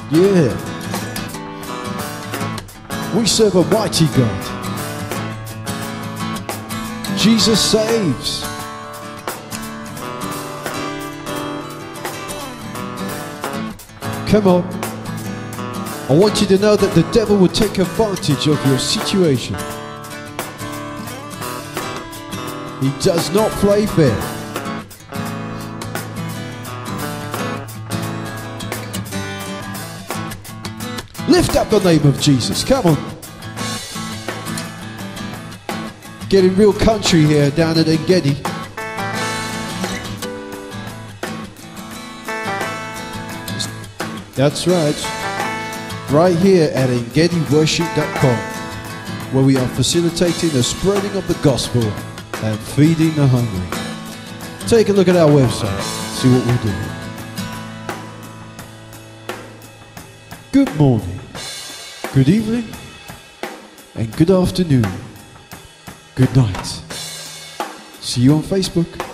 Yeah. We serve a mighty God. Jesus saves. Come on. I want you to know that the devil will take advantage of your situation. He does not play fair. Lift up the name of Jesus. Come on. Getting real country here down at Engedi. That's right. Right here at EngediWorship.com, where we are facilitating the spreading of the gospel and feeding the hungry. Take a look at our website. See what we're doing. Good morning, good evening, and good afternoon. Good night. See you on Facebook.